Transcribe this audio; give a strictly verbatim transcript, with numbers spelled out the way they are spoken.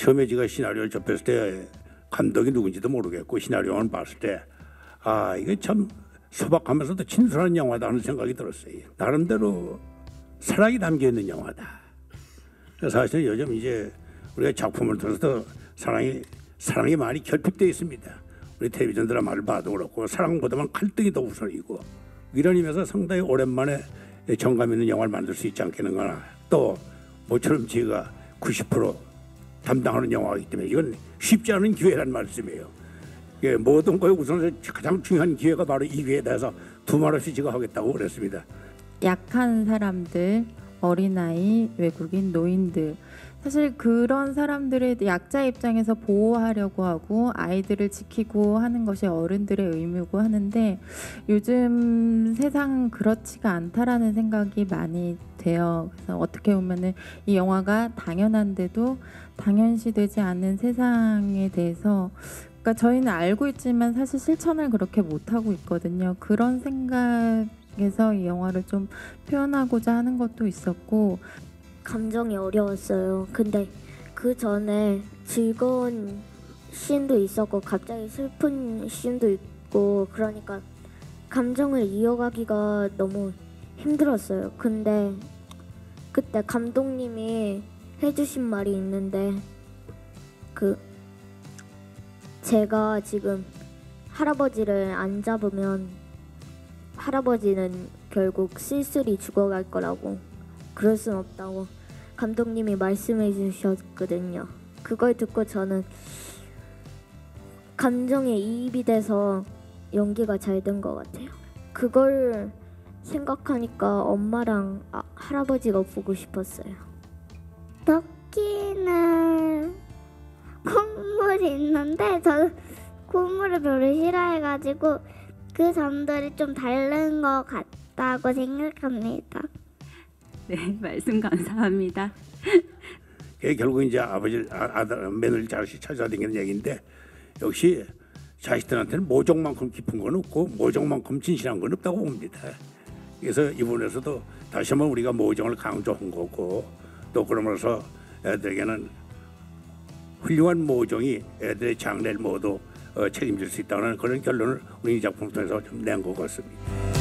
처음에 제가 시나리오를 접했을 때 감독이 누군지도 모르겠고 시나리오만 봤을 때 아 이게 참 소박하면서도 진솔한 영화다 하는 생각이 들었어요. 나름대로 사랑이 담겨있는 영화다. 사실 요즘 이제 우리가 작품을 통해서 사랑이 사랑이 많이 결핍되어 있습니다. 우리 텔레비전 드라마를 봐도 그렇고 사랑보다만 갈등이 더 우선이고 이런 의미에서 상당히 오랜만에 정감 있는 영화를 만들 수 있지 않겠는가. 또 모처럼 제가 구십 퍼센트 담당하는 영화이기 때문에 이건 쉽지 않은 기회란 말씀이에요. 예, 모든 거에 우선 가장 중요한 기회가 바로 이 기회에 대해서 두말없이 제가 하겠다고 그랬습니다. 약한 사람들, 어린아이, 외국인, 노인들 사실 그런 사람들의 약자 입장에서 보호하려고 하고 아이들을 지키고 하는 것이 어른들의 의무고 하는데 요즘 세상은 그렇지가 않다라는 생각이 많이 돼요. 그래서 어떻게 보면은 이 영화가 당연한데도 당연시되지 않는 세상에 대해서 그러니까 저희는 알고 있지만 사실 실천을 그렇게 못하고 있거든요. 그런 생각에서 이 영화를 좀 표현하고자 하는 것도 있었고 감정이 어려웠어요. 근데 그 전에 즐거운 씬도 있었고 갑자기 슬픈 씬도 있고 그러니까 감정을 이어가기가 너무 힘들었어요. 근데 그때 감독님이 해주신 말이 있는데 그 제가 지금 할아버지를 안 잡으면 할아버지는 결국 쓸쓸히 죽어갈 거라고 그럴 순 없다고 감독님이 말씀해 주셨거든요. 그걸 듣고 저는 감정에 이입이 돼서 연기가 잘 된 것 같아요. 그걸 생각하니까 엄마랑 아, 할아버지가 보고 싶었어요. 터키는 콧물이 있는데 저는 콧물을 별로 싫어해가지고 그 점들이 좀 다른 것 같다고 생각합니다. 네, 말씀 감사합니다. 결국 이제 아버지, 아들, 며느리 자식 찾아다니는 얘기인데 역시 자식들한테는 모종만큼 깊은 건 없고 모종만큼 진실한 건 없다고 봅니다. 그래서 이번에서도 다시 한번 우리가 모종을 강조한 거고 또 그러면서 애들에게는 훌륭한 모종이 애들의 장래를 모두 책임질 수 있다는 그런 결론을 우리 이 작품을 통해서 좀 낸 것 같습니다.